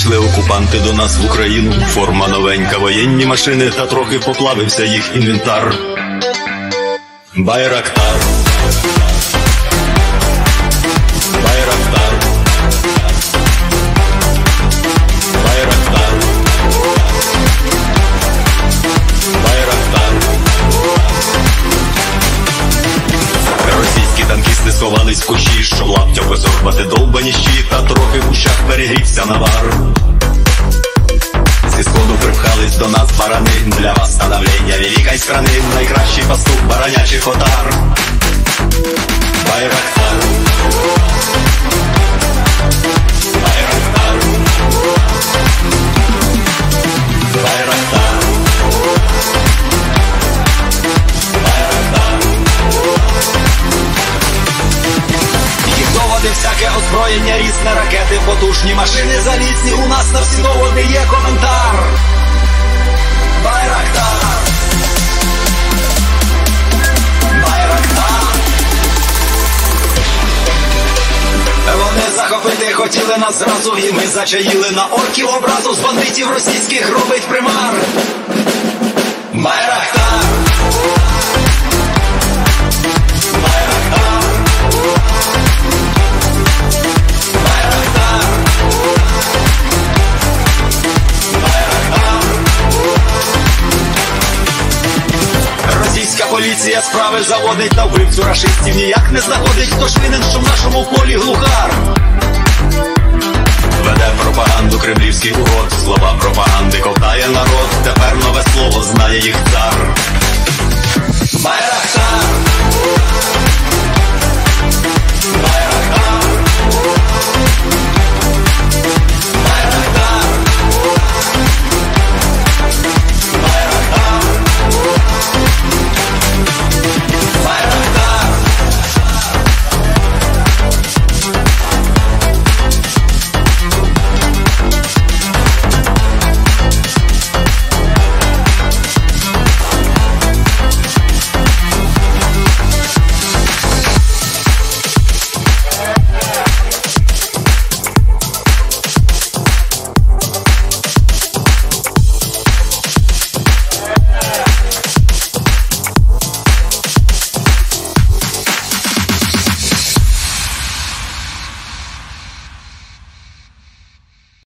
Прийшли окупанти до нас в Україну, форма новенька, воєнні машини, та трохи поплавився їх інвентар. Байрактар, Байрактар, Байрактар, Байрактар. Російські танкісти сховались в кущі, щоб лаптя висорбати довбані щі, та трохи в ущах перегрівся навар. Зі сходу припхались до нас барани, для восстановлення великої страни, найкращий пастух баранячих отар. Байрактар, Байрактар, Байрактар, Байрактар. Їх доводи, всяке озброєння, різне, ракети, потужні машини залізні, у нас на всі доводи є коментар. Байрактар, Байрактар. Вони захопити хотіли нас зразу, і ми зачаїли на орків образу, з бандитів російських робить примар. Байрактар, Байрактар, Байрактар, Байрактар. Російська поліція справи заводить, та вбивцю рашистів ніяк не знаходить. Хто ж винен, що в нашому полі глухар? Веде пропаганду кремлівський урод, слова пропаганди ковтає народ, тепер нове слово знає їх цар. Байрактар,